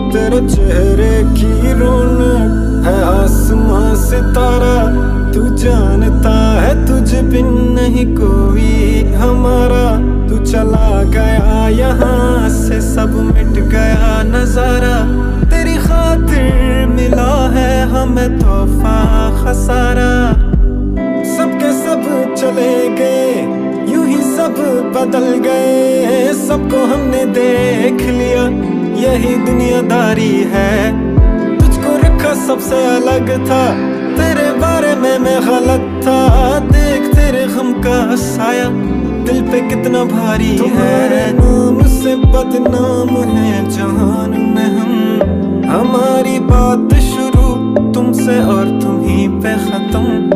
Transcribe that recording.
तेरे चेहरे की रौनक है आसमां सितारा। तू जानता है तुझ बिन नहीं कोई हमारा। तू चला गया यहाँ से सब मिट गया नजारा। तेरी खातिर मिला है हमें तोहफा खसारा। सबके सब चले गए यूं ही सब बदल गए। सबको हमने देख लिया यही दुनियादारी है। तुझको रखा सबसे अलग था तेरे बारे में मैं गलत था। देख तेरे गम का साया दिल पे कितना भारी है। नाम से बदनाम है जहान में हम। हमारी बात शुरू तुमसे और तुम ही पे खत्म।